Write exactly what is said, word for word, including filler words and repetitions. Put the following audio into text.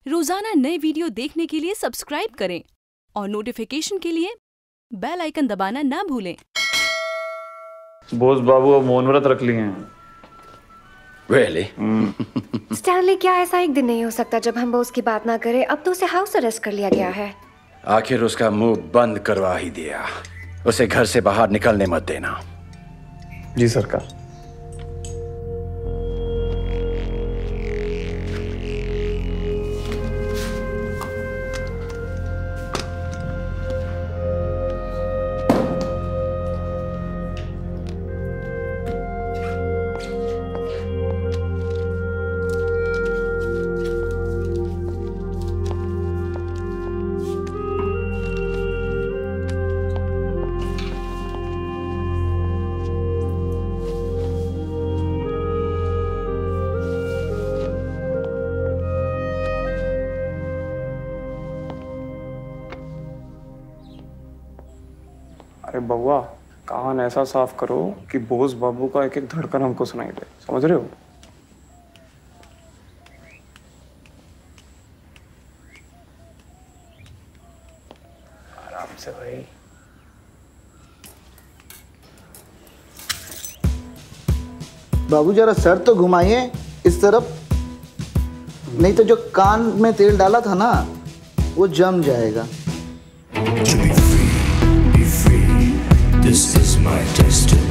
रोजाना नए वीडियो देखने के लिए सब्सक्राइब करें और नोटिफिकेशन के लिए बेल आइकन दबाना ना भूलें। बोस बाबू अब मौन व्रत रख लिए हैं। Really? स्टैनली, क्या ऐसा एक दिन नहीं हो सकता जब हम बोस की बात ना करें? अब तो उसे हाउस अरेस्ट कर लिया गया है। आखिर उसका मुंह बंद करवा ही दिया। उसे घर से बाहर निकलने मत देना। जी सरकार। अरे बउआ, कान ऐसा साफ करो कि बोस बाबू का एक एक धड़कन हमको सुनाई दे। समझ रहे हो? आराम से भाई। बाबू जरा सर तो घुमाइए इस तरफ, नहीं तो जो कान में तेल डाला था ना वो जम जाएगा। To be free, be free. This is my destiny.